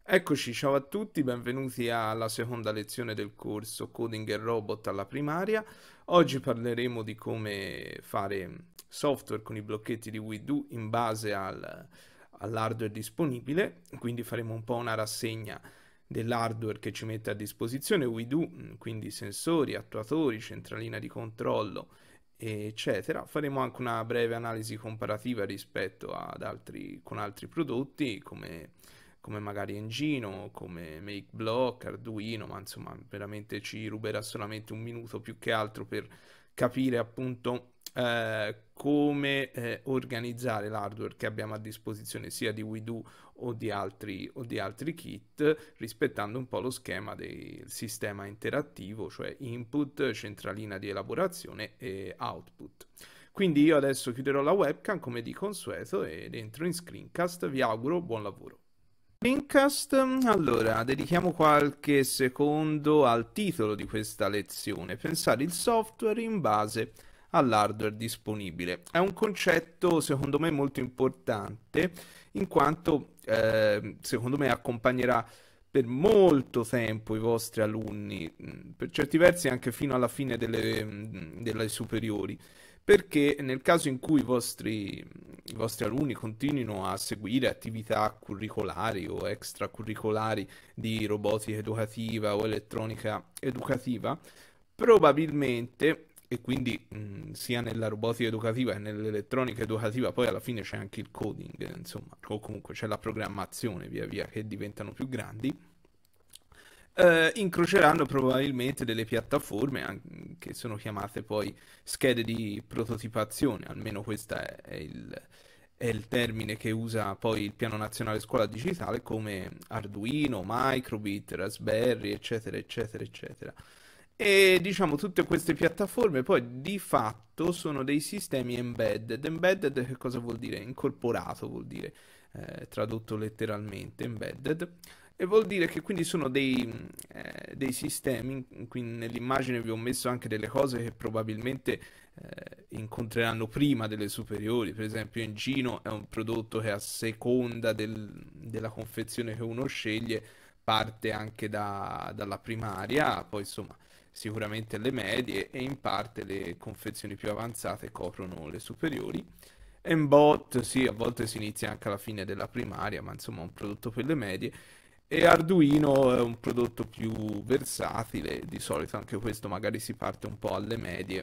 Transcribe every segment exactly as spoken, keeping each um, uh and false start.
Eccoci, ciao a tutti, benvenuti alla seconda lezione del corso Coding e Robot alla primaria. Oggi parleremo di come fare software con i blocchetti di WeDo in base al- all'hardware disponibile, quindi faremo un po' una rassegna dell'hardware che ci mette a disposizione WeDo, quindi sensori, attuatori, centralina di controllo, eccetera. Faremo anche una breve analisi comparativa rispetto ad altri, con altri prodotti come come magari Engino, come MakeBlock, Arduino, ma insomma veramente ci ruberà solamente un minuto più che altro per capire appunto eh, come eh, organizzare l'hardware che abbiamo a disposizione sia di WeDo o di altri, o di altri kit, rispettando un po' lo schema del sistema interattivo, cioè input, centralina di elaborazione e output. Quindi io adesso chiuderò la webcam come di consueto ed entro in screencast. Vi auguro buon lavoro. Screencast, allora, dedichiamo qualche secondo al titolo di questa lezione, pensare il software in base all'hardware disponibile. È un concetto secondo me molto importante in quanto eh, secondo me accompagnerà per molto tempo i vostri alunni, mh, per certi versi anche fino alla fine delle, mh, delle superiori, perché nel caso in cui i vostri, i vostri alunni continuino a seguire attività curricolari o extracurricolari di robotica educativa o elettronica educativa, probabilmente, e quindi mh, sia nella robotica educativa che nell'elettronica educativa, poi alla fine c'è anche il coding, insomma, o comunque c'è la programmazione via via che diventano più grandi, eh, incroceranno probabilmente delle piattaforme an- che sono chiamate poi schede di prototipazione, almeno questo è, è il, è il termine che usa poi il Piano Nazionale Scuola Digitale, come Arduino, Microbit, Raspberry, eccetera, eccetera, eccetera. E diciamo tutte queste piattaforme poi di fatto sono dei sistemi embedded. Embedded che cosa vuol dire? Incorporato vuol dire, eh, tradotto letteralmente, embedded. E vuol dire che quindi sono dei, eh, dei sistemi, in cui nell'immagine vi ho messo anche delle cose che probabilmente eh, incontreranno prima delle superiori. Per esempio Engino è un prodotto che a seconda del- della confezione che uno sceglie parte anche da- dalla primaria, poi insomma sicuramente le medie e in parte le confezioni più avanzate coprono le superiori. Mbot, sì, a volte si inizia anche alla fine della primaria, ma insomma è un prodotto per le medie. E Arduino è un prodotto più versatile, di solito anche questo magari si parte un po' alle medie,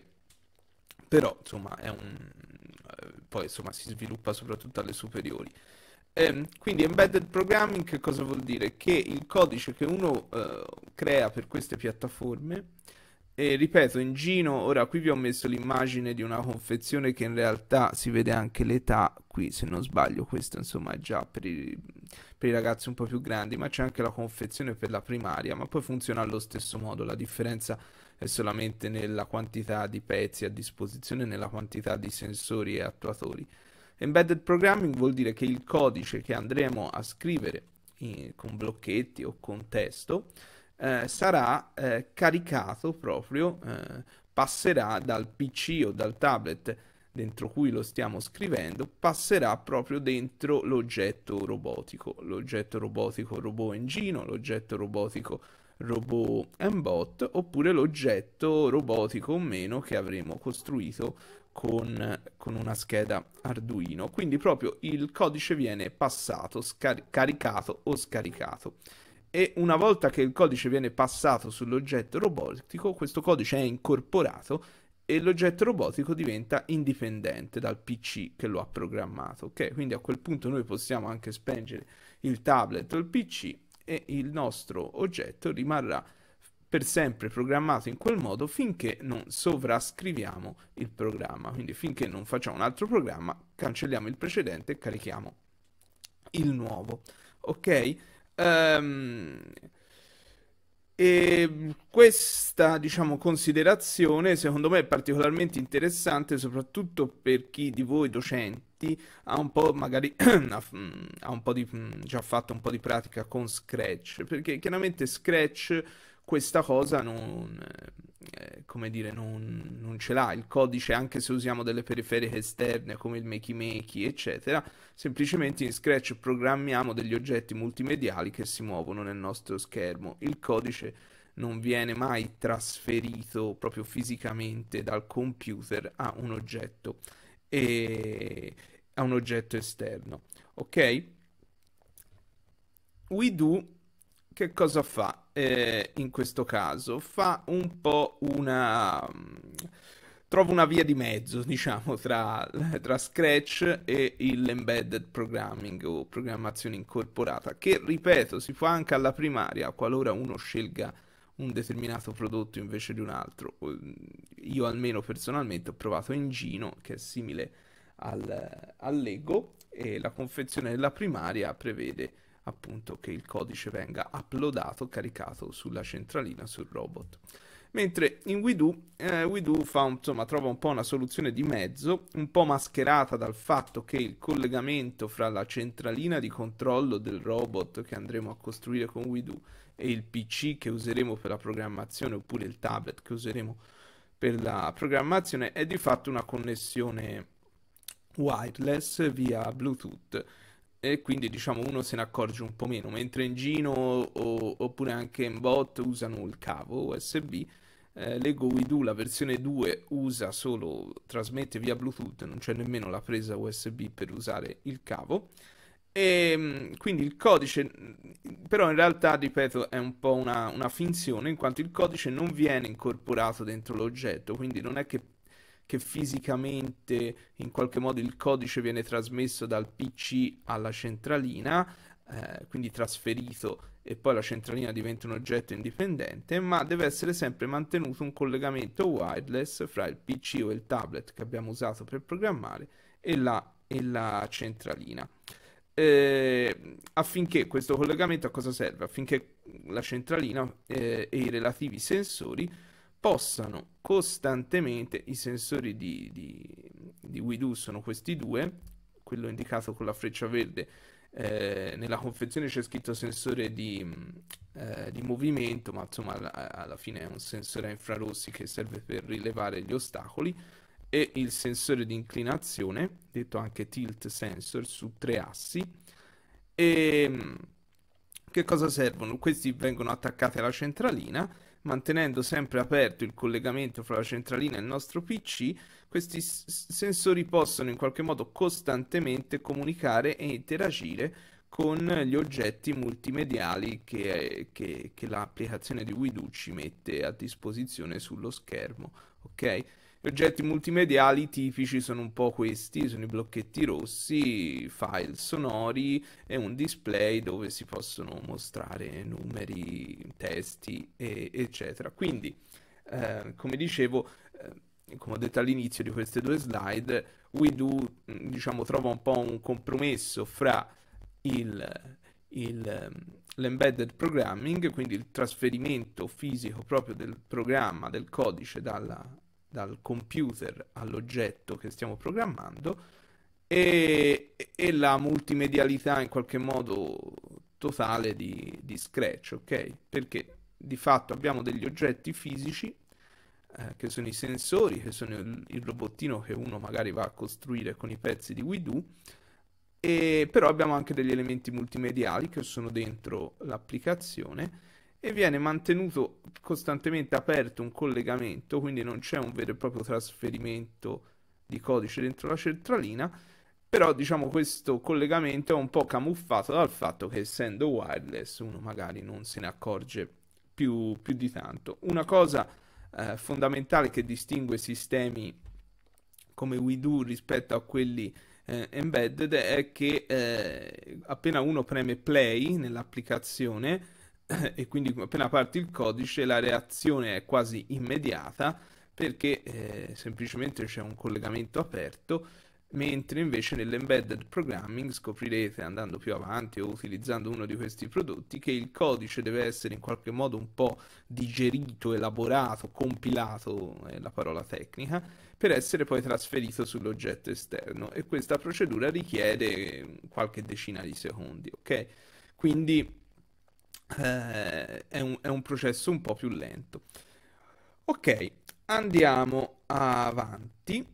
però insomma è un... eh, poi insomma si sviluppa soprattutto alle superiori. Ehm, quindi embedded programming che cosa vuol dire? Che il codice che uno eh, crea per queste piattaforme, e ripeto, in Gino, ora qui vi ho messo l'immagine di una confezione che in realtà si vede anche l'età, qui se non sbaglio, questo insomma è già per i, per i ragazzi un po' più grandi, ma c'è anche la confezione per la primaria, ma poi funziona allo stesso modo, la differenza è solamente nella quantità di pezzi a disposizione, nella quantità di sensori e attuatori. Embedded programming vuol dire che il codice che andremo a scrivere in- con blocchetti o con testo eh, sarà eh, caricato proprio, eh, passerà dal P C o dal tablet dentro cui lo stiamo scrivendo, passerà proprio dentro l'oggetto robotico, l'oggetto robotico robot Engino, l'oggetto robotico robot Mbot, oppure l'oggetto robotico o meno che avremo costruito con, con una scheda Arduino. Quindi proprio il codice viene passato, scar- caricato o scaricato. E una volta che il codice viene passato sull'oggetto robotico, questo codice è incorporato e l'oggetto robotico diventa indipendente dal P C che lo ha programmato. Ok? Quindi a quel punto noi possiamo anche spengere il tablet o il P C e il nostro oggetto rimarrà per sempre programmato in quel modo finché non sovrascriviamo il programma. Quindi finché non facciamo un altro programma, cancelliamo il precedente e carichiamo il nuovo. Ok? Ehm, e questa, diciamo, considerazione secondo me è particolarmente interessante soprattutto per chi di voi docenti ha un po' magari ha, ha un po' di, già fatto un po' di pratica con Scratch, perché chiaramente Scratch questa cosa non, eh, come dire, non, non ce l'ha il codice, anche se usiamo delle periferiche esterne come il Makey Makey, eccetera. Semplicemente in Scratch programmiamo degli oggetti multimediali che si muovono nel nostro schermo. Il codice non viene mai trasferito proprio fisicamente dal computer a un oggetto e a un oggetto esterno. Ok? WeDo che cosa fa eh, in questo caso? Fa un po' una... trova una via di mezzo, diciamo, tra, tra Scratch e l'embedded programming o programmazione incorporata, che, ripeto, si fa anche alla primaria, qualora uno scelga un determinato prodotto invece di un altro. Io almeno personalmente ho provato Engino, che è simile al, al Lego, e la confezione della primaria prevede appunto che il codice venga uploadato, caricato sulla centralina, sul robot. Mentre in WeDo, eh, WeDo fa, insomma, trova un po' una soluzione di mezzo, un po' mascherata dal fatto che il collegamento fra la centralina di controllo del robot che andremo a costruire con WeDo e il P C che useremo per la programmazione, oppure il tablet che useremo per la programmazione, è di fatto una connessione wireless via Bluetooth. E quindi diciamo uno se ne accorge un po' meno, mentre in Gino o, oppure anche in Bot usano il cavo U S B. eh, Lego WeDo, la versione due, usa solo, trasmette via Bluetooth, non c'è nemmeno la presa U S B per usare il cavo. E quindi il codice, però in realtà, ripeto, è un po' una, una finzione, in quanto il codice non viene incorporato dentro l'oggetto, quindi non è che che fisicamente in qualche modo il codice viene trasmesso dal P C alla centralina, eh, quindi trasferito, e poi la centralina diventa un oggetto indipendente, ma deve essere sempre mantenuto un collegamento wireless fra il P C o il tablet che abbiamo usato per programmare e la, e la centralina. Eh, affinché questo collegamento a cosa serve? Affinché la centralina eh, e i relativi sensori possano costantemente, i sensori di, di, di WeDo sono questi due, quello indicato con la freccia verde, eh, nella confezione c'è scritto sensore di, eh, di movimento, ma insomma alla, alla fine è un sensore a infrarossi che serve per rilevare gli ostacoli, e il sensore di inclinazione, detto anche tilt sensor, su tre assi. E che cosa servono? Questi vengono attaccati alla centralina, mantenendo sempre aperto il collegamento fra la centralina e il nostro P C. Questi sensori possono in qualche modo costantemente comunicare e interagire con gli oggetti multimediali che, che, che l'applicazione di WeDo ci mette a disposizione sullo schermo. Ok? Gli oggetti multimediali tipici sono un po' questi, sono i blocchetti rossi, file sonori e un display dove si possono mostrare numeri, testi, e, eccetera. Quindi, eh, come dicevo, eh, come ho detto all'inizio di queste due slide, WeDo, diciamo, trova un po' un compromesso fra il, il, l'embedded programming, quindi il trasferimento fisico proprio del programma, del codice dalla dal computer all'oggetto che stiamo programmando, e, e la multimedialità in qualche modo totale di, di Scratch, ok? Perché di fatto abbiamo degli oggetti fisici eh, che sono i sensori, che sono il, il robottino che uno magari va a costruire con i pezzi di WeDo, e però abbiamo anche degli elementi multimediali che sono dentro l'applicazione, e viene mantenuto costantemente aperto un collegamento, quindi non c'è un vero e proprio trasferimento di codice dentro la centralina, però diciamo questo collegamento è un po' camuffato dal fatto che, essendo wireless, uno magari non se ne accorge più, più di tanto. Una cosa eh, fondamentale che distingue sistemi come WeDo rispetto a quelli eh, embedded è che eh, appena uno preme play nell'applicazione e quindi appena parte il codice, la reazione è quasi immediata, perché eh, semplicemente c'è un collegamento aperto, mentre invece nell'embedded programming scoprirete, andando più avanti o utilizzando uno di questi prodotti, che il codice deve essere in qualche modo un po' digerito, elaborato, compilato, è la parola tecnica, per essere poi trasferito sull'oggetto esterno, e questa procedura richiede qualche decina di secondi, ok? Quindi eh, è un, è un processo un po' più lento. Ok, andiamo avanti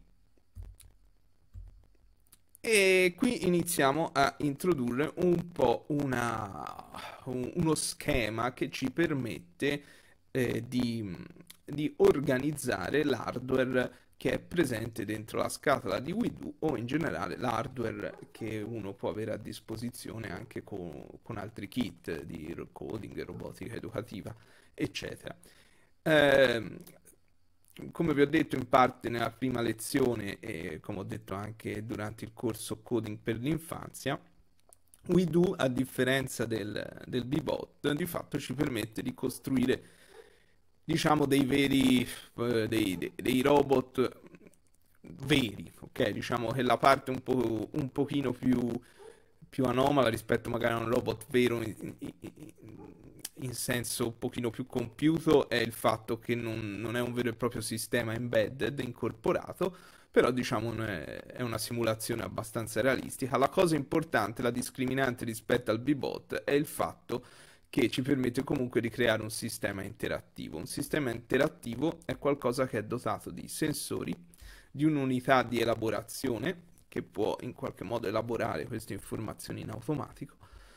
e qui iniziamo a introdurre un po' una, un- uno schema che ci permette eh, di, di organizzare l'hardware che è presente dentro la scatola di WeDo o in generale l'hardware che uno può avere a disposizione anche con, con altri kit di coding, robotica educativa, eccetera. Ehm, Come vi ho detto in parte nella prima lezione e come ho detto anche durante il corso Coding per l'infanzia, WeDo, a differenza del, del Bebot, di fatto ci permette di costruire, diciamo, dei veri, eh, dei, dei- dei robot veri, ok? Diciamo che la parte un po', un pochino più, più anomala rispetto magari a un robot vero in, in- in senso un pochino più compiuto è il fatto che non, non è un vero e proprio sistema embedded incorporato, però diciamo non è, è una simulazione abbastanza realistica. La cosa importante, la discriminante rispetto al Bebot è il fatto che ci permette comunque di creare un sistema interattivo. Un sistema interattivo è qualcosa che è dotato di sensori, di un'unità di elaborazione che può in qualche modo elaborare queste informazioni in automatico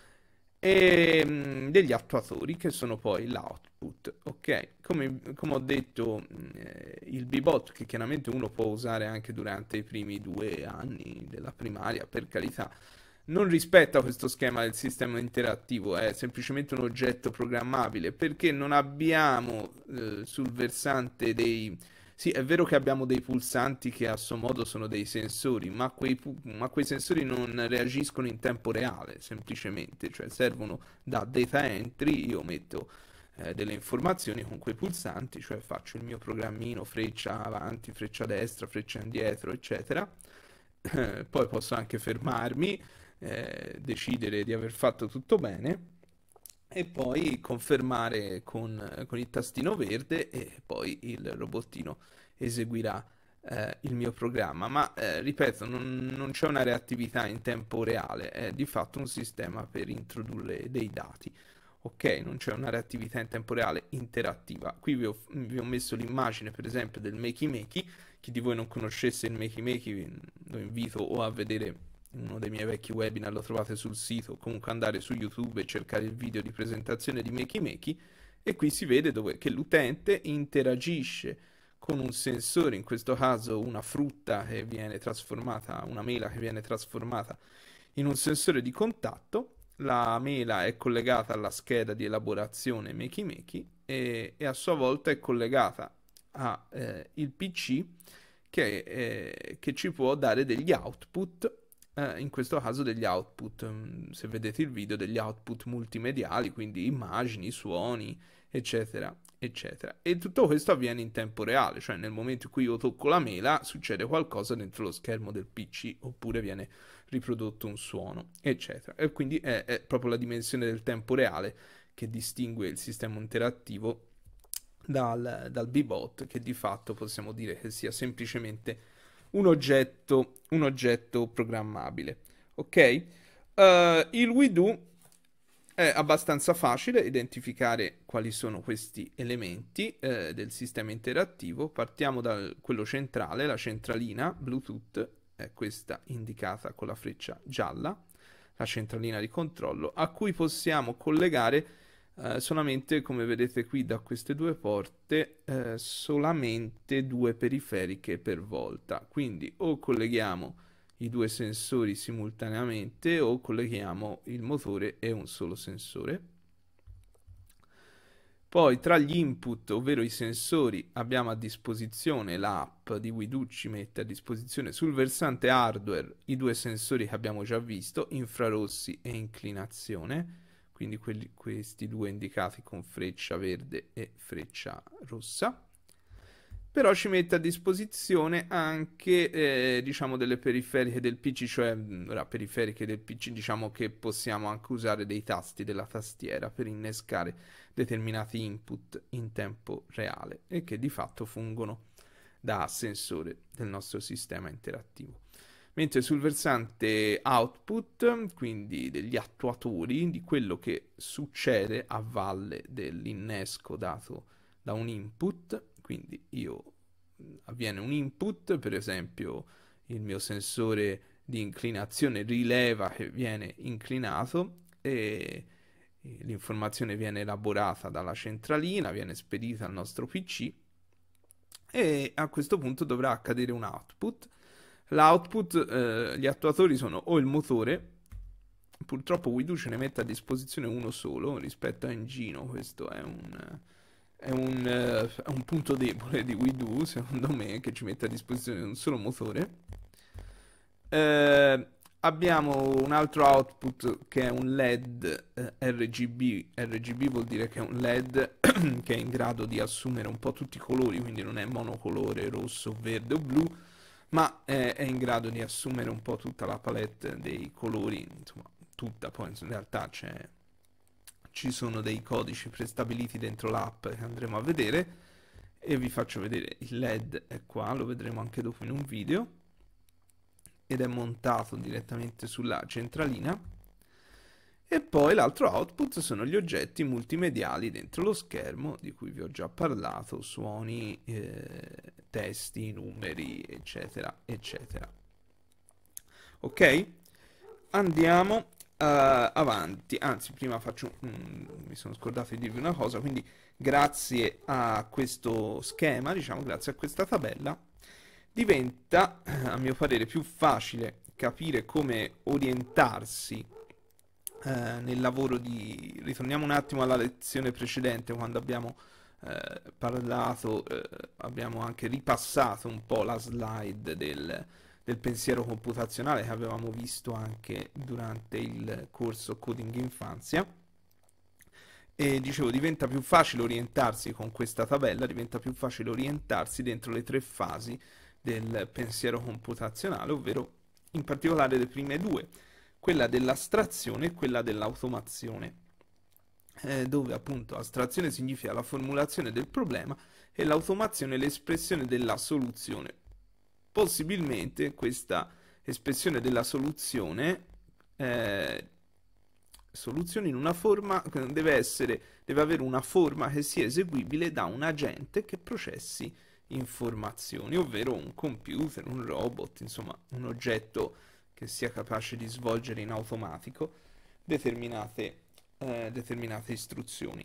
e mm, degli attuatori che sono poi l'output. Ok, come, come ho detto, mm, eh, il Bebot che chiaramente uno può usare anche durante i primi due anni della primaria, per carità, non rispetta questo schema del sistema interattivo, è semplicemente un oggetto programmabile perché non abbiamo eh, sul versante dei... Sì, è vero che abbiamo dei pulsanti che a suo modo sono dei sensori, ma quei, pu- ma quei sensori non reagiscono in tempo reale, semplicemente, cioè servono da data entry, io metto eh, delle informazioni con quei pulsanti, cioè faccio il mio programmino, freccia avanti, freccia a destra, freccia indietro, eccetera. Poi posso anche fermarmi, eh, decidere di aver fatto tutto bene e poi confermare con, con il tastino verde e poi il robottino eseguirà eh, il mio programma. Ma eh, ripeto, non, non c'è una reattività in tempo reale, è di fatto un sistema per introdurre dei dati. Ok, non c'è una reattività in tempo reale interattiva. Qui vi ho, vi ho messo l'immagine, per esempio, del Makey Makey. Chi di voi non conoscesse il Makey Makey, vi- lo invito o a vedere uno dei miei vecchi webinar, lo trovate sul sito, o comunque andare su YouTube e cercare il video di presentazione di Makey Makey e qui si vede dove, che l'utente interagisce con un sensore, in questo caso una frutta che viene trasformata, una mela che viene trasformata in un sensore di contatto. La mela è collegata alla scheda di elaborazione Makey Makey e, e a sua volta è collegata al eh, P C che, eh, che ci può dare degli output, eh, in questo caso degli output, mm, se vedete il video, degli output multimediali, quindi immagini, suoni, eccetera, eccetera. E tutto questo avviene in tempo reale, cioè nel momento in cui io tocco la mela succede qualcosa dentro lo schermo del P C oppure viene riprodotto un suono, eccetera. E quindi è, è proprio la dimensione del tempo reale che distingue il sistema interattivo dal, dal Bebot, che di fatto possiamo dire che sia semplicemente un oggetto, un oggetto programmabile. Ok? Uh, il WeDo è abbastanza facile identificare quali sono questi elementi eh, del sistema interattivo. Partiamo da quello centrale, la centralina Bluetooth, è questa indicata con la freccia gialla, la centralina di controllo, a cui possiamo collegare eh, solamente, come vedete qui da queste due porte, eh, solamente due periferiche per volta. Quindi o colleghiamo i due sensori simultaneamente o colleghiamo il motore e un solo sensore. Poi tra gli input, ovvero i sensori, abbiamo a disposizione l'app di WeDo, ci mette a disposizione sul versante hardware i due sensori che abbiamo già visto, infrarossi e inclinazione, quindi quelli, questi due indicati con freccia verde e freccia rossa. Però ci mette a disposizione anche eh, diciamo delle periferiche del P C, cioè ora, periferiche del P C, diciamo che possiamo anche usare dei tasti della tastiera per innescare determinati input in tempo reale e che di fatto fungono da sensore del nostro sistema interattivo. Mentre sul versante output, quindi degli attuatori, di quello che succede a valle dell'innesco dato da un input, quindi io avviene un input, per esempio il mio sensore di inclinazione rileva che viene inclinato e l'informazione viene elaborata dalla centralina, viene spedita al nostro P C e a questo punto dovrà accadere un output. L'output, eh, gli attuatori sono o il motore, purtroppo Widu ce ne mette a disposizione uno solo rispetto a Engino, questo è un, è un, eh, è un punto debole di Widu, secondo me, che ci mette a disposizione un solo motore. Eh, abbiamo un altro output che è un L E D eh, R G B. R G B vuol dire che è un L E D che è in grado di assumere un po' tutti i colori, quindi non è monocolore rosso, verde o blu, ma è, è in grado di assumere un po' tutta la palette dei colori, insomma, tutta, poi in realtà c'è, ci sono dei codici prestabiliti dentro l'app che andremo a vedere e vi faccio vedere il L E D è qua, lo vedremo anche dopo in un video ed è montato direttamente sulla centralina. E poi l'altro output sono gli oggetti multimediali dentro lo schermo di cui vi ho già parlato, suoni, eh, testi, numeri, eccetera, eccetera. Ok? Andiamo uh, avanti. Anzi, prima faccio, mm, mi sono scordato di dirvi una cosa, quindi grazie a questo schema, diciamo, grazie a questa tabella, diventa, a mio parere, più facile capire come orientarsi eh, nel lavoro di... Ritorniamo un attimo alla lezione precedente, quando abbiamo eh, parlato, eh, abbiamo anche ripassato un po' la slide del, del pensiero computazionale che avevamo visto anche durante il corso Coding Infanzia. E dicevo, diventa più facile orientarsi con questa tabella, diventa più facile orientarsi dentro le tre fasi del pensiero computazionale, ovvero in particolare le prime due, quella dell'astrazione e quella dell'automazione, eh, dove appunto astrazione significa la formulazione del problema e l'automazione l'espressione della soluzione. Possibilmente questa espressione della soluzione, eh, soluzione in una forma, deve essere, deve avere una forma che sia eseguibile da un agente che processi informazioni, ovvero un computer, un robot, insomma un oggetto che sia capace di svolgere in automatico determinate, eh, determinate istruzioni.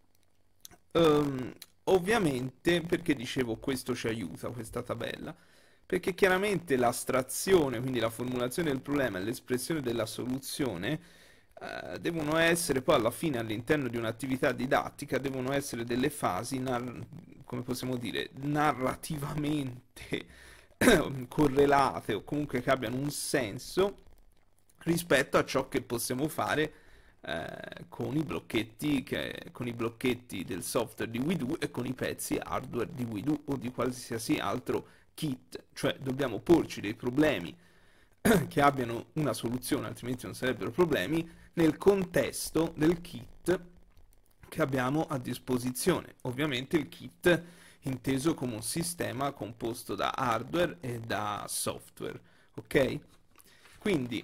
Um, ovviamente, perché dicevo questo ci aiuta, questa tabella? Perché chiaramente l'astrazione, quindi la formulazione del problema e l'espressione della soluzione, eh, devono essere poi alla fine all'interno di un'attività didattica, devono essere delle fasi, come possiamo dire, narrativamente correlate o comunque che abbiano un senso rispetto a ciò che possiamo fare eh, con i blocchetti che, con i blocchetti del software di Widu e con i pezzi hardware di Widu o di qualsiasi altro kit, cioè dobbiamo porci dei problemi che abbiano una soluzione, altrimenti non sarebbero problemi, nel contesto del kit che abbiamo a disposizione. Ovviamente il kit inteso come un sistema composto da hardware e da software, ok? Quindi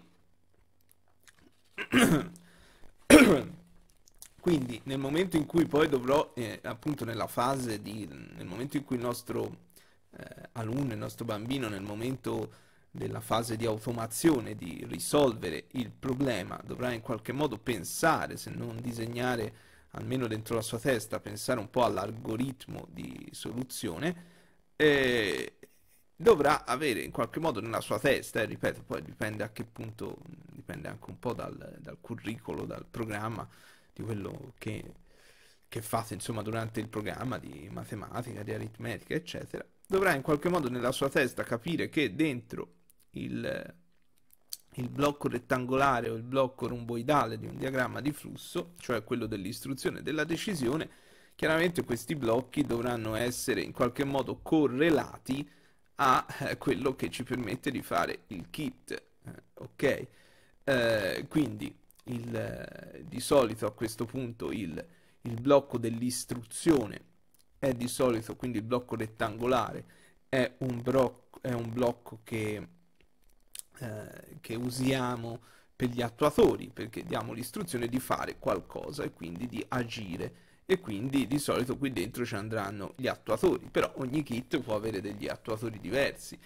quindi nel momento in cui poi dovrò eh, appunto nella fase di nel momento in cui il nostro eh, alunno, il nostro bambino, nel momento della fase di automazione, di risolvere il problema, dovrà in qualche modo pensare, se non disegnare almeno dentro la sua testa, pensare un po' all'algoritmo di soluzione, eh, dovrà avere in qualche modo nella sua testa, e ripeto, poi dipende a che punto, dipende anche un po' dal, dal curriculum, dal programma, di quello che, che fate insomma durante il programma di matematica, di aritmetica, eccetera, dovrà in qualche modo nella sua testa capire che dentro il, il blocco rettangolare o il blocco romboidale di un diagramma di flusso, cioè quello dell'istruzione e della decisione, chiaramente questi blocchi dovranno essere in qualche modo correlati a eh, quello che ci permette di fare il kit, eh, ok? Eh, quindi il, eh, di solito a questo punto il, il blocco dell'istruzione è di solito, quindi il blocco rettangolare è un, blocco, è un blocco che, eh, che usiamo per gli attuatori, perché diamo l'istruzione di fare qualcosa e quindi di agire e quindi di solito qui dentro ci andranno gli attuatori, però ogni kit può avere degli attuatori diversi.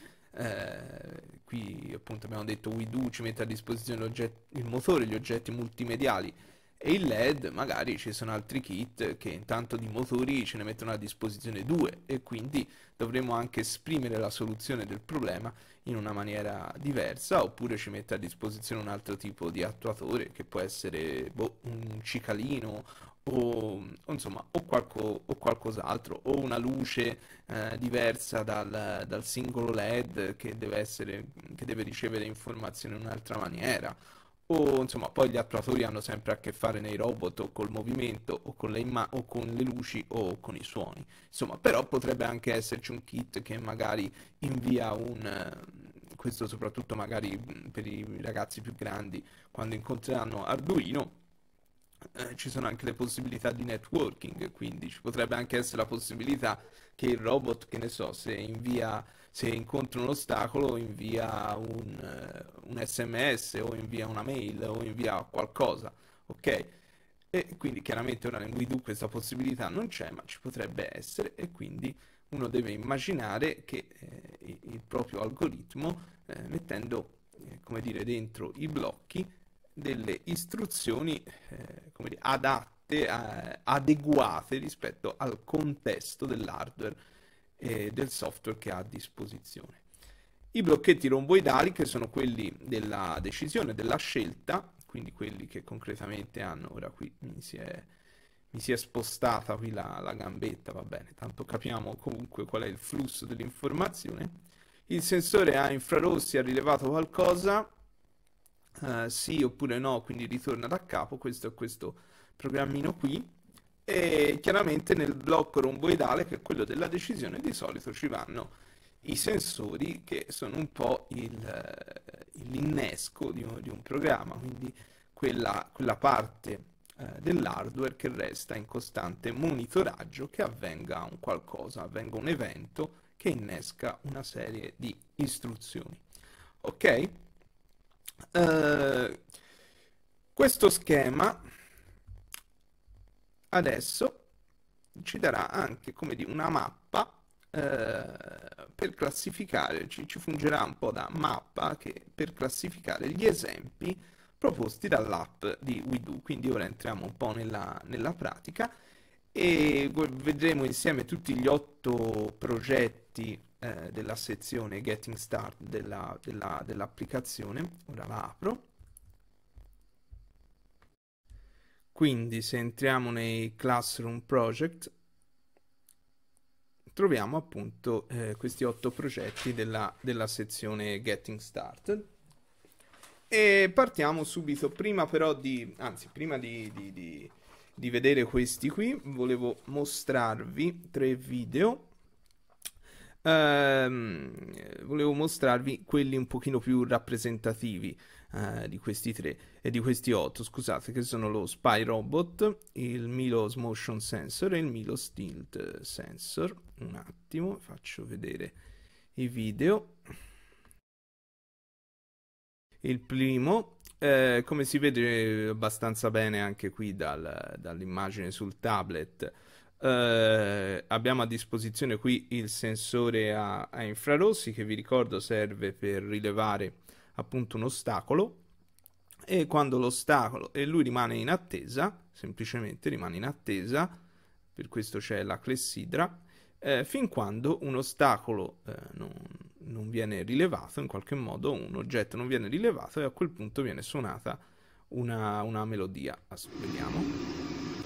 Eh, qui appunto abbiamo detto WeDo ci mette a disposizione il motore, gli oggetti multimediali e il L E D. Magari ci sono altri kit che intanto di motori ce ne mettono a disposizione due, e quindi dovremo anche esprimere la soluzione del problema in una maniera diversa, oppure ci mette a disposizione un altro tipo di attuatore che può essere boh, un cicalino o, o insomma o, qualco, o qualcos'altro, o una luce eh, diversa dal, dal singolo L E D che deve essere, che deve ricevere informazioni in un'altra maniera. O insomma, poi gli attuatori hanno sempre a che fare nei robot o col movimento o con le, imma- o con le luci o con i suoni. Insomma, però potrebbe anche esserci un kit che magari invia un... eh, questo soprattutto magari mh, per i ragazzi più grandi, quando incontreranno Arduino, eh, ci sono anche le possibilità di networking, quindi ci potrebbe anche essere la possibilità che il robot, che ne so, se invia, se incontra un ostacolo, invia un, eh, un S M S o invia una mail o invia qualcosa, ok? E quindi chiaramente ora nel WeDo questa possibilità non c'è, ma ci potrebbe essere, e quindi uno deve immaginare che eh, il proprio algoritmo, eh, mettendo, eh, come dire, dentro i blocchi delle istruzioni eh, come dire, adatte, eh, adeguate rispetto al contesto dell'hardware e del software che ha a disposizione. I blocchetti romboidali, che sono quelli della decisione, della scelta, quindi quelli che concretamente hanno, ora qui mi si è, mi si è spostata qui la, la gambetta, va bene, tanto capiamo comunque qual è il flusso dell'informazione. Il sensore a infrarossi ha rilevato qualcosa, uh, sì oppure no, quindi ritorna da capo, questo è questo programmino qui. E chiaramente nel blocco romboidale, che è quello della decisione, di solito ci vanno i sensori, che sono un po' l'innesco di, di un programma, quindi quella, quella parte eh, dell'hardware che resta in costante monitoraggio, che avvenga un qualcosa, avvenga un evento che innesca una serie di istruzioni. Ok? Uh, questo schema adesso ci darà anche, come dire, una mappa eh, per classificare, ci, ci fungerà un po' da mappa che, per classificare gli esempi proposti dall'app di WeDo. Quindi ora entriamo un po' nella, nella pratica e vedremo insieme tutti gli otto progetti eh, della sezione Getting Started della, della, dell'applicazione. Ora la apro. Quindi se entriamo nei Classroom Project troviamo appunto eh, questi otto progetti della, della sezione Getting Started, e partiamo subito. Prima però di, anzi prima di, di, di, di vedere questi qui, volevo mostrarvi tre video. Ehm, volevo mostrarvi quelli un pochino più rappresentativi eh, di questi tre e di questi otto, scusate, che sono lo Spy Robot, il Milos Motion Sensor e il Milos Tilt Sensor. Un attimo, faccio vedere i video. Il primo, eh, come si vede abbastanza bene anche qui dal, dall'immagine sul tablet, Uh, abbiamo a disposizione qui il sensore a, a infrarossi, che vi ricordo serve per rilevare appunto un ostacolo, e quando l'ostacolo, e lui rimane in attesa, semplicemente rimane in attesa, per questo c'è la clessidra, eh, fin quando un ostacolo eh, non, non viene rilevato, in qualche modo un oggetto non viene rilevato, e a quel punto viene suonata una, una melodia. Vediamo.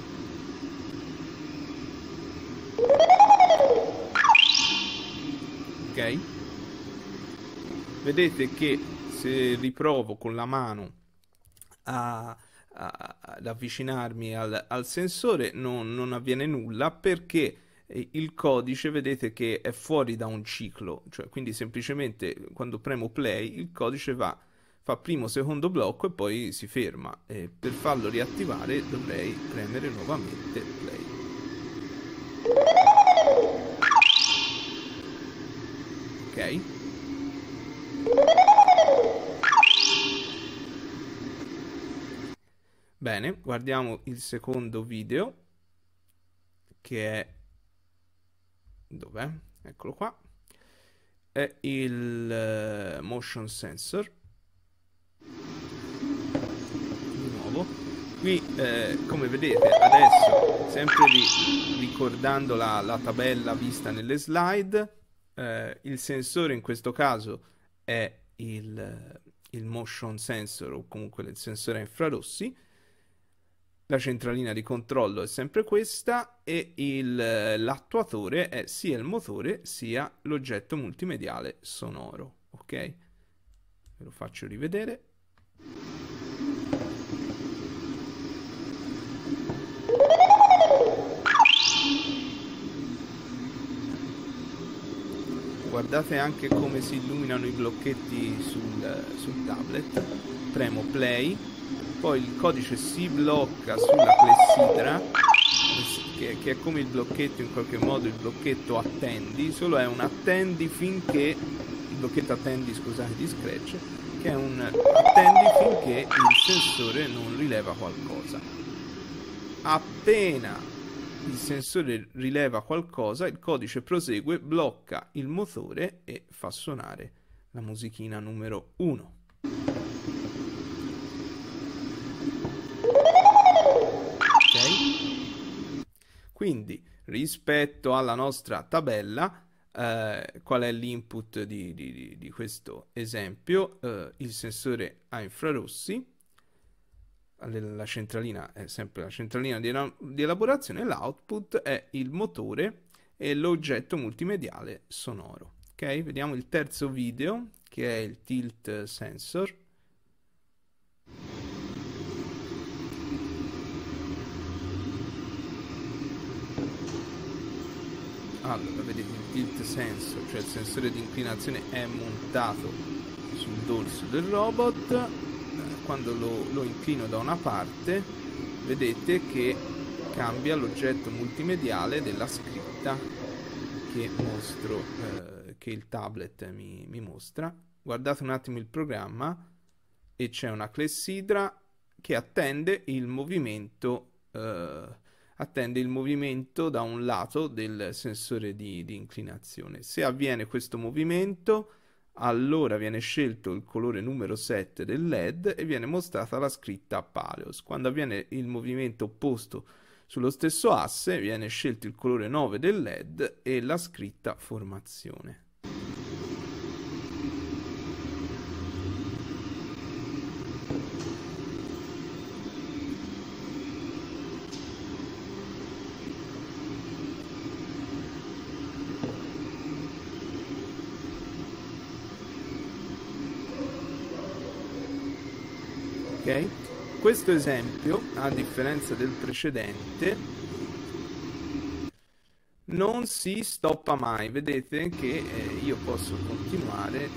Ok, vedete che se riprovo con la mano a, a, ad avvicinarmi al, al sensore non, non avviene nulla, perché il codice vedete che è fuori da un ciclo, cioè quindi semplicemente quando premo play il codice va, fa primo, secondo blocco e poi si ferma, e per farlo riattivare dovrei premere nuovamente play. Ok, bene, guardiamo il secondo video. che è... dov'è? Eccolo qua. È il uh, motion sensor. Di nuovo. Qui, eh, come vedete, adesso, sempre ri ricordando la, la tabella vista nelle slide, eh, il sensore in questo caso è il, il motion sensor, o comunque il sensore a infrarossi. La centralina di controllo è sempre questa e l'attuatore è sia il motore sia l'oggetto multimediale sonoro. Ok? Ve lo faccio rivedere. Guardate anche come si illuminano i blocchetti sul, sul tablet. Premo play, poi il codice si blocca sulla clessidra, che, che è come il blocchetto, in qualche modo il blocchetto attendi, solo è un attendi finché, il blocchetto attendi scusate di Scratch, che è un attendi finché il sensore non rileva qualcosa. Appena il sensore rileva qualcosa, il codice prosegue, blocca il motore e fa suonare la musichina numero uno. Ok? Quindi, rispetto alla nostra tabella, eh, qual è l'input di, di, di questo esempio? Eh, il sensore a infrarossi. La centralina è sempre la centralina di, di elaborazione, l'output è il motore e l'oggetto multimediale sonoro. Ok, vediamo il terzo video che è il tilt sensor. Allora, vedete il tilt sensor, cioè il sensore di inclinazione è montato sul dorso del robot. Quando lo, lo inclino da una parte, vedete che cambia l'oggetto multimediale della scritta che mostro, eh, che il tablet mi, mi mostra. Guardate un attimo il programma e c'è una clessidra che attende il movimento, eh, attende il movimento da un lato del sensore di, di inclinazione. Se avviene questo movimento, allora viene scelto il colore numero sette del L E D e viene mostrata la scritta Paleos. Quando avviene il movimento opposto sullo stesso asse, viene scelto il colore nove del L E D e la scritta formazione. Ok? Questo esempio, a differenza del precedente, non si stoppa mai. Vedete che eh, io posso continuare eh,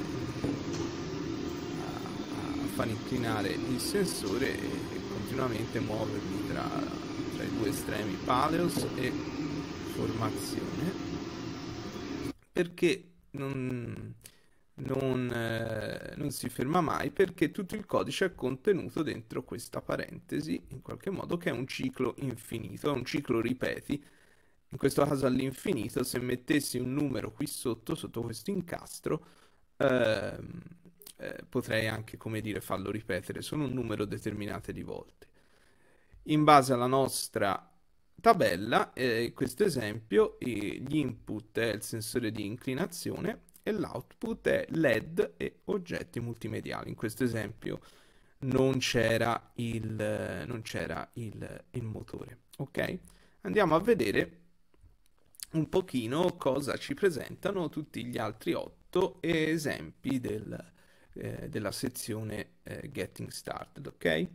a, a far inclinare il sensore e, e continuamente muovermi tra, tra i due estremi Paleos e formazione, perché non... Non, eh, non si ferma mai, perché tutto il codice è contenuto dentro questa parentesi, in qualche modo, che è un ciclo infinito, è un ciclo ripeti, in questo caso all'infinito. Se mettessi un numero qui sotto, sotto questo incastro, eh, eh, potrei anche, come dire, farlo ripetere solo un numero determinate di volte. In base alla nostra tabella, eh, in questo esempio, eh, gli input è il sensore di inclinazione, e l'output è L E D e oggetti multimediali. In questo esempio non c'era il, non c'era il, il motore. Ok? Andiamo a vedere un pochino cosa ci presentano tutti gli altri otto esempi del, eh, della sezione eh, Getting Started. Ok?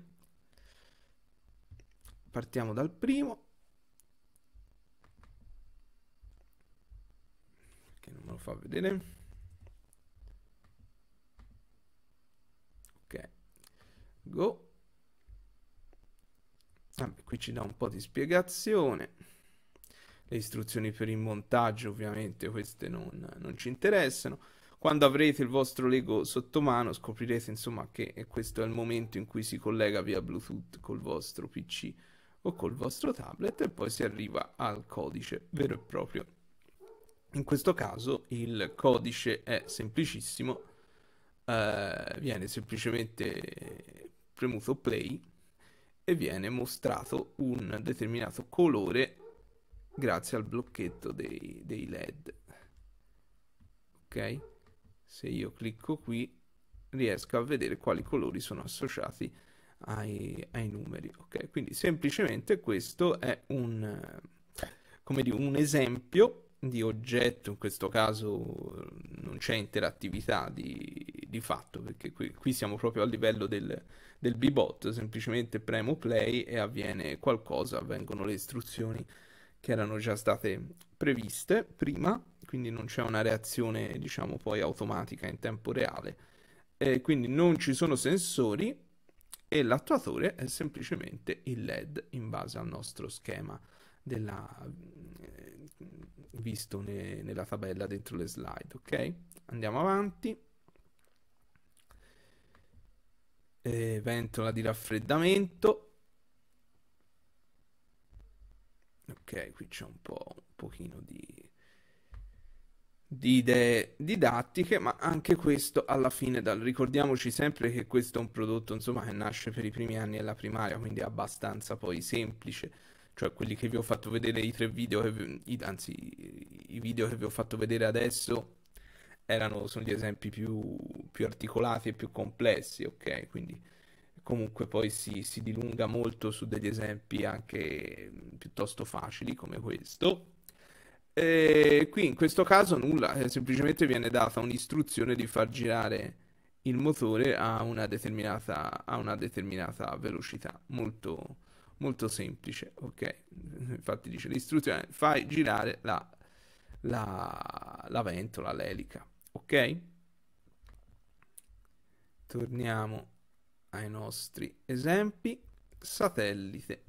Partiamo dal primo, che non me lo fa vedere. Ok, go. Vabbè, qui ci dà un po' di spiegazione. Le istruzioni per il montaggio, ovviamente, queste non, non ci interessano. Quando avrete il vostro Lego sotto mano, scoprirete, insomma, che questo è il momento in cui si collega via Bluetooth col vostro P C o col vostro tablet e poi si arriva al codice vero e proprio. In questo caso il codice è semplicissimo, eh, viene semplicemente premuto play e viene mostrato un determinato colore grazie al blocchetto dei, dei L E D. Ok? Se io clicco qui riesco a vedere quali colori sono associati ai, ai numeri. Ok? Quindi semplicemente questo è un, come dire, un esempio di oggetto. In questo caso non c'è interattività di, di fatto, perché qui, qui siamo proprio a livello del, del B-bot, semplicemente premo play e avviene qualcosa, avvengono le istruzioni che erano già state previste prima, quindi non c'è una reazione, diciamo, poi automatica in tempo reale, e quindi non ci sono sensori e l'attuatore è semplicemente il L E D in base al nostro schema della, eh, visto ne, nella tabella dentro le slide. Ok, andiamo avanti. Eh, ventola di raffreddamento. Ok, qui c'è un po' un pochino di, di idee didattiche, ma anche questo alla fine, dal, ricordiamoci sempre che questo è un prodotto, insomma, che nasce per i primi anni della primaria, quindi è abbastanza poi semplice. Cioè quelli che vi ho fatto vedere, i tre video, che vi, i, anzi i video che vi ho fatto vedere adesso erano, sono gli esempi più, più articolati e più complessi, ok? Quindi comunque poi si, si dilunga molto su degli esempi anche piuttosto facili come questo. E qui in questo caso nulla, eh, semplicemente viene data un'istruzione di far girare il motore a una determinata, a una determinata velocità, molto, molto semplice, ok? Infatti dice l'istruzione, fai girare la, la, la ventola, l'elica, ok? Torniamo ai nostri esempi. Satellite.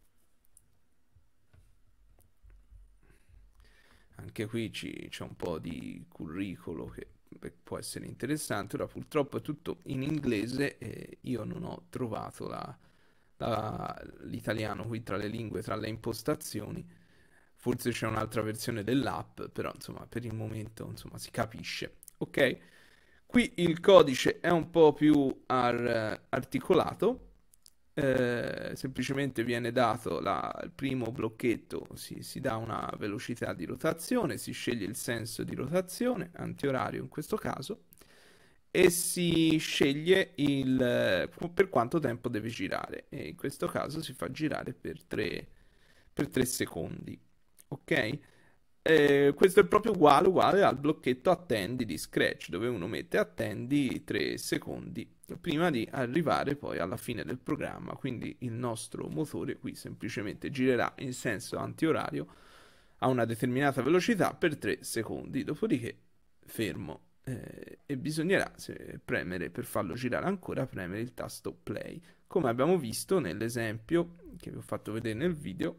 Anche qui c'è un po' di curriculum che può essere interessante. Ora purtroppo è tutto in inglese e io non ho trovato l'italiano qui tra le lingue, tra le impostazioni. Forse c'è un'altra versione dell'app, però insomma per il momento insomma si capisce. Ok? Qui il codice è un po' più ar- articolato. Eh, semplicemente viene dato la- il primo blocchetto, si, si dà una velocità di rotazione, si sceglie il senso di rotazione, antiorario in questo caso, e si sceglie il, eh, per quanto tempo deve girare, e in questo caso si fa girare per tre, per tre secondi, ok? Eh, questo è proprio uguale, uguale al blocchetto attendi di Scratch, dove uno mette attendi tre secondi prima di arrivare poi alla fine del programma. Quindi il nostro motore qui semplicemente girerà in senso antiorario a una determinata velocità per tre secondi, dopodiché fermo. Eh, e bisognerà, se premere per farlo girare ancora, premere il tasto play, come abbiamo visto nell'esempio che vi ho fatto vedere nel video.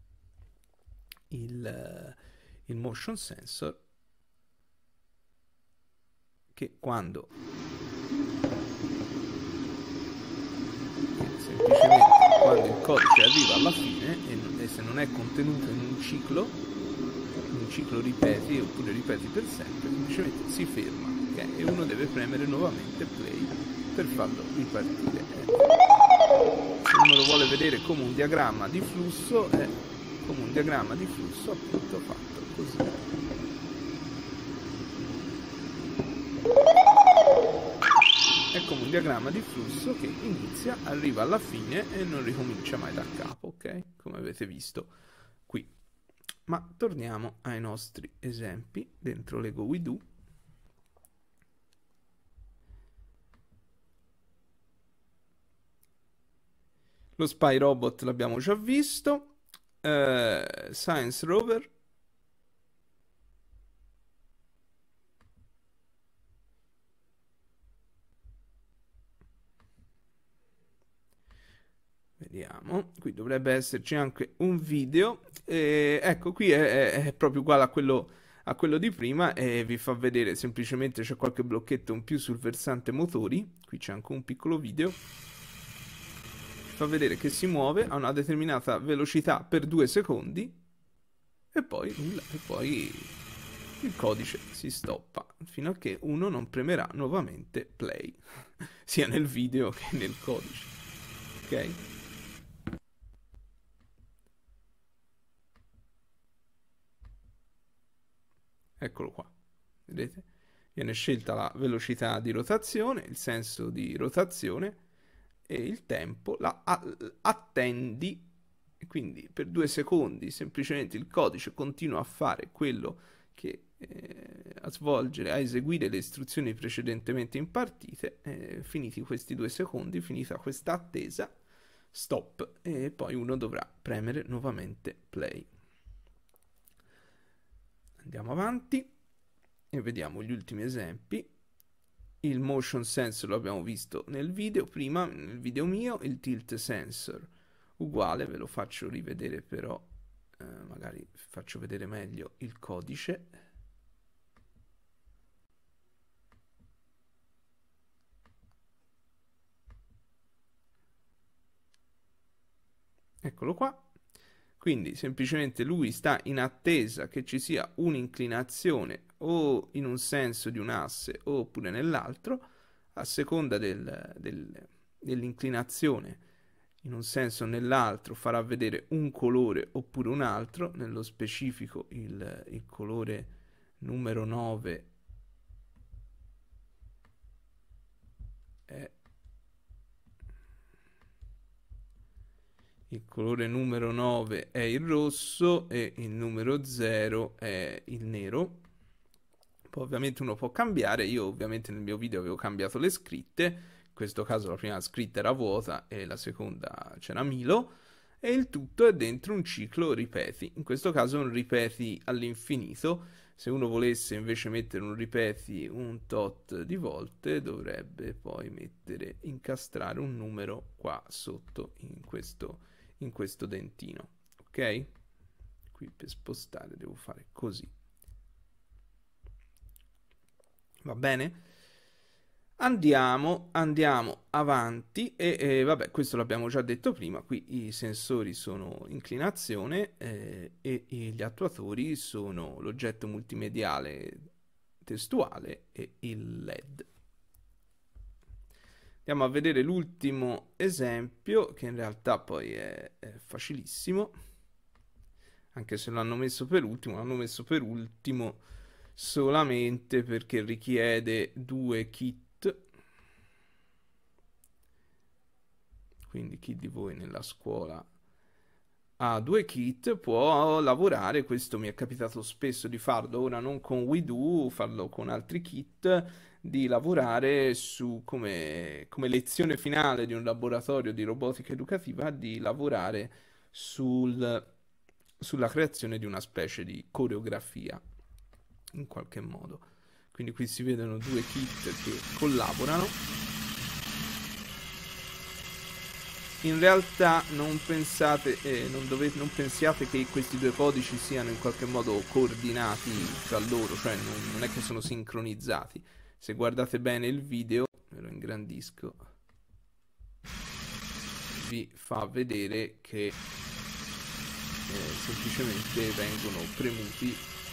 Il il motion sensor, che quando semplicemente quando il codice arriva alla fine e, non, e se non è contenuto in un ciclo in un ciclo ripeti oppure ripeti per sempre, semplicemente si ferma, okay? E uno deve premere nuovamente play per farlo ripartire. Se uno lo vuole vedere come un diagramma di flusso, è come un diagramma di flusso appunto fatto così. È come un diagramma di flusso che inizia, arriva alla fine e non ricomincia mai da capo, ok? Come avete visto qui. Ma torniamo ai nostri esempi dentro Lego WeDo. Lo Spy Robot l'abbiamo già visto. Uh, Science Rover. Vediamo, qui dovrebbe esserci anche un video. Eh, ecco, qui è, è, è proprio uguale a quello, a quello di prima e vi fa vedere, semplicemente c'è qualche blocchetto in più sul versante motori. Qui c'è anche un piccolo video. fa vedere che si muove a una determinata velocità per due secondi e poi nulla, e poi il codice si stoppa fino a che uno non premerà nuovamente play, sia nel video che nel codice. Ok? Eccolo qua, vedete? Viene scelta la velocità di rotazione, il senso di rotazione e il tempo, la attendi, e quindi per due secondi semplicemente il codice continua a fare quello che eh, a svolgere, a eseguire le istruzioni precedentemente impartite. Eh, finiti questi due secondi, finita questa attesa, stop, e poi uno dovrà premere nuovamente play. Andiamo avanti e vediamo gli ultimi esempi. Il motion sensor lo abbiamo visto nel video prima, nel video mio. Il tilt sensor uguale, ve lo faccio rivedere, però eh, magari faccio vedere meglio il codice. Eccolo qua. Quindi semplicemente lui sta in attesa che ci sia un'inclinazione o in un senso di un asse oppure nell'altro, a seconda del, del, dell'inclinazione in un senso o nell'altro farà vedere un colore oppure un altro. Nello specifico il, il colore numero nove è il colore numero nove è il rosso e il numero zero è il nero. Poi ovviamente uno può cambiare. Io ovviamente nel mio video avevo cambiato le scritte, in questo caso la prima scritta era vuota e la seconda c'era Milo, e il tutto è dentro un ciclo ripeti, in questo caso un ripeti all'infinito. Se uno volesse invece mettere un ripeti un tot di volte, dovrebbe poi mettere, incastrare un numero qua sotto in questo in questo dentino. Ok? Qui per spostare devo fare così. Va bene? Andiamo, andiamo avanti e, e vabbè, questo l'abbiamo già detto prima. Qui i sensori sono inclinazione eh, e, e gli attuatori sono l'oggetto multimediale testuale e il L E D. Andiamo a vedere l'ultimo esempio, che in realtà poi è, è facilissimo, anche se l'hanno messo per ultimo. L'hanno messo per ultimo solamente perché richiede due kit. Quindi chi di voi nella scuola ha due kit può lavorare. Questo mi è capitato spesso di farlo, ora non con WeDo, farlo con altri kit, di lavorare su, come, come lezione finale di un laboratorio di robotica educativa, di lavorare sul, sulla creazione di una specie di coreografia, in qualche modo. Quindi qui si vedono due kit che collaborano. In realtà non pensate, eh, non, dovete, non pensiate che questi due codici siano in qualche modo coordinati tra loro, cioè non, non è che sono sincronizzati. Se guardate bene il video, ve lo ingrandisco, vi fa vedere che eh, semplicemente vengono premuti.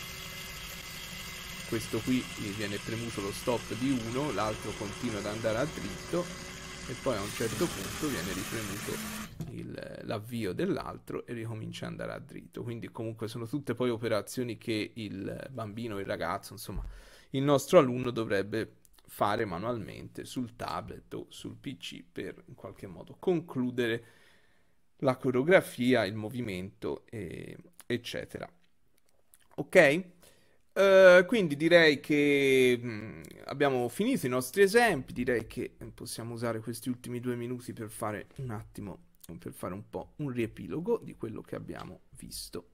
Questo qui mi viene premuto lo stop di uno, l'altro continua ad andare a dritto e poi a un certo punto viene ripremuto l'avvio dell'altro e ricomincia ad andare a dritto. Quindi comunque sono tutte poi operazioni che il bambino, il ragazzo, insomma il nostro alunno dovrebbe fare manualmente sul tablet o sul P C per in qualche modo concludere la coreografia, il movimento, e, eccetera. Ok? Uh, quindi direi che mh, abbiamo finito i nostri esempi. Direi che possiamo usare questi ultimi due minuti per fare un attimo, per fare un po' un riepilogo di quello che abbiamo visto.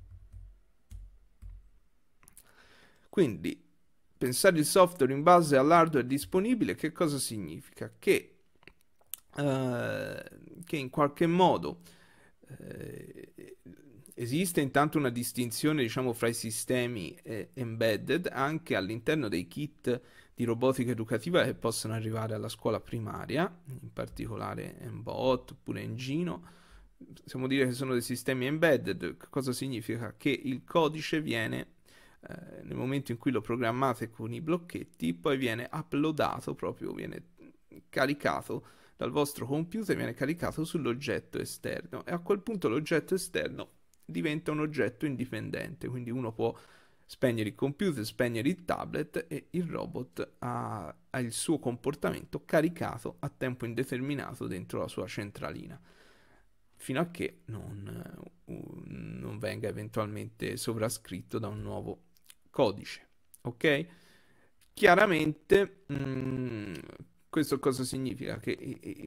Quindi pensare il software in base all'hardware disponibile, che cosa significa? Che, uh, che in qualche modo uh, esiste intanto una distinzione, diciamo, fra i sistemi eh, embedded anche all'interno dei kit di robotica educativa che possono arrivare alla scuola primaria, in particolare Mbot oppure Engino. Possiamo dire che sono dei sistemi embedded. Cosa significa? Che il codice viene, eh, nel momento in cui lo programmate con i blocchetti, poi viene uploadato, proprio viene caricato dal vostro computer, viene caricato sull'oggetto esterno e a quel punto l'oggetto esterno diventa un oggetto indipendente, quindi uno può spegnere il computer, spegnere il tablet e il robot ha, ha il suo comportamento caricato a tempo indeterminato dentro la sua centralina, fino a che non, uh, non venga eventualmente sovrascritto da un nuovo codice. Ok? Chiaramente, mh, questo cosa significa? Che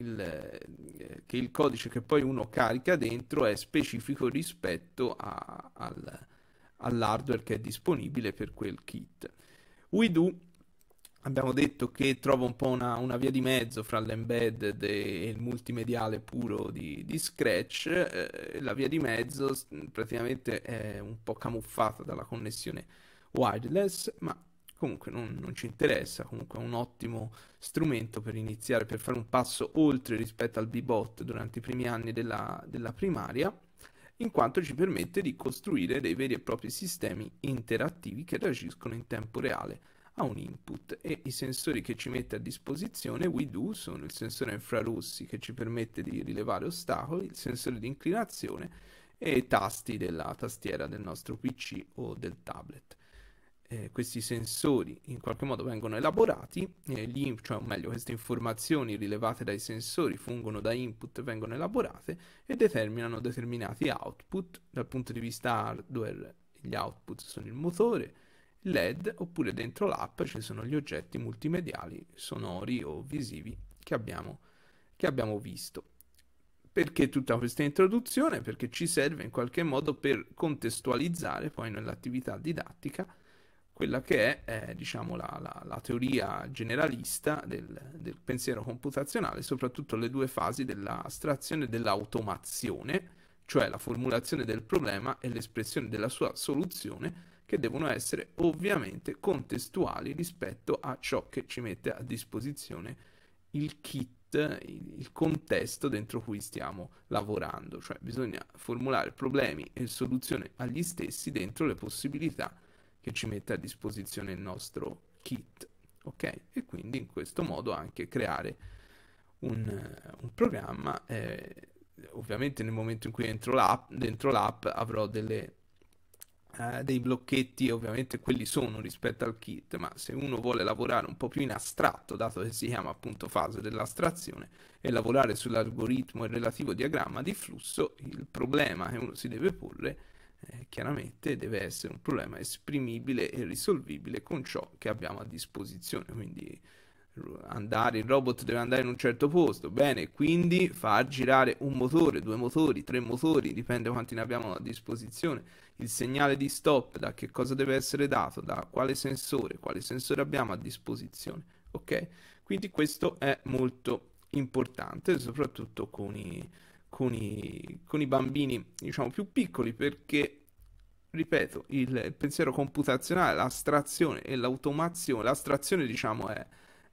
il, che il codice che poi uno carica dentro è specifico rispetto a, al, all'hardware che è disponibile per quel kit. WeDo abbiamo detto che trova un po' una, una via di mezzo fra l'embedded e il multimediale puro di, di Scratch. Eh, la via di mezzo praticamente è un po' camuffata dalla connessione wireless, ma comunque non, non ci interessa, comunque è un ottimo strumento per iniziare, per fare un passo oltre rispetto al Bebot durante i primi anni della, della primaria, in quanto ci permette di costruire dei veri e propri sistemi interattivi che reagiscono in tempo reale a un input, e i sensori che ci mette a disposizione WeDo sono il sensore infrarossi che ci permette di rilevare ostacoli, il sensore di inclinazione e i tasti della tastiera del nostro P C o del tablet. Eh, questi sensori in qualche modo vengono elaborati, eh, gli, cioè o meglio queste informazioni rilevate dai sensori fungono da input, vengono elaborate e determinano determinati output. Dal punto di vista hardware gli output sono il motore, L E D, oppure dentro l'app ci sono gli oggetti multimediali, sonori o visivi che abbiamo, che abbiamo visto. Perché tutta questa introduzione? Perché ci serve in qualche modo per contestualizzare poi nell'attività didattica quella che è, eh, diciamo, la, la, la teoria generalista del, del pensiero computazionale, soprattutto le due fasi dell'astrazione e dell'automazione, cioè la formulazione del problema e l'espressione della sua soluzione, che devono essere ovviamente contestuali rispetto a ciò che ci mette a disposizione il kit, il, il contesto dentro cui stiamo lavorando, cioè bisogna formulare problemi e soluzioni agli stessi dentro le possibilità che ci mette a disposizione il nostro kit, ok? E quindi in questo modo anche creare un, un programma. Eh, ovviamente nel momento in cui entro l'app, dentro l'app avrò delle, eh, dei blocchetti, ovviamente quelli sono rispetto al kit, ma se uno vuole lavorare un po' più in astratto, dato che si chiama appunto fase dell'astrazione, e lavorare sull'algoritmo e il relativo diagramma di flusso, il problema che uno si deve porre Eh, chiaramente deve essere un problema esprimibile e risolvibile con ciò che abbiamo a disposizione. Quindi andare, il robot deve andare in un certo posto, bene, quindi far girare un motore, due motori, tre motori, dipende quanti ne abbiamo a disposizione, il segnale di stop, da che cosa deve essere dato, da quale sensore, quale sensore abbiamo a disposizione, ok? Quindi questo è molto importante, soprattutto con i Con i, con i bambini, diciamo, più piccoli, perché, ripeto, il, il pensiero computazionale, l'astrazione e l'automazione, l'astrazione, diciamo, è,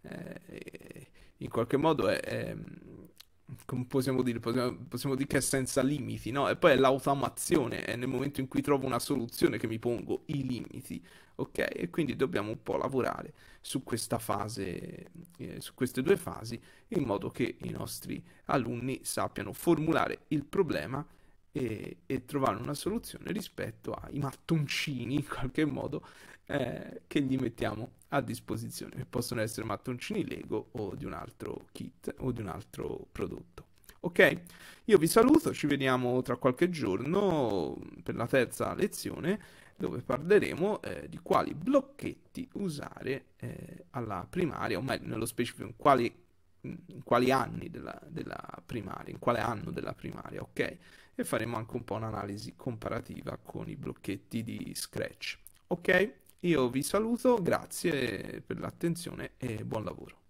è in qualche modo è, è come possiamo dire, possiamo, possiamo dire che è senza limiti, no? E poi è l'automazione, è nel momento in cui trovo una soluzione che mi pongo i limiti, ok? E quindi dobbiamo un po' lavorare su questa fase, eh, su queste due fasi, in modo che i nostri alunni sappiano formulare il problema e, e trovare una soluzione rispetto ai mattoncini, in qualche modo, eh, che gli mettiamo a disposizione, che possono essere mattoncini Lego o di un altro kit o di un altro prodotto. Ok? Io vi saluto, ci vediamo tra qualche giorno per la terza lezione, dove parleremo eh, di quali blocchetti usare eh, alla primaria, o meglio, nello specifico in quali, in quali anni della, della primaria, in quale anno della primaria, ok? E faremo anche un po' un'analisi comparativa con i blocchetti di Scratch. Ok? Io vi saluto, grazie per l'attenzione e buon lavoro.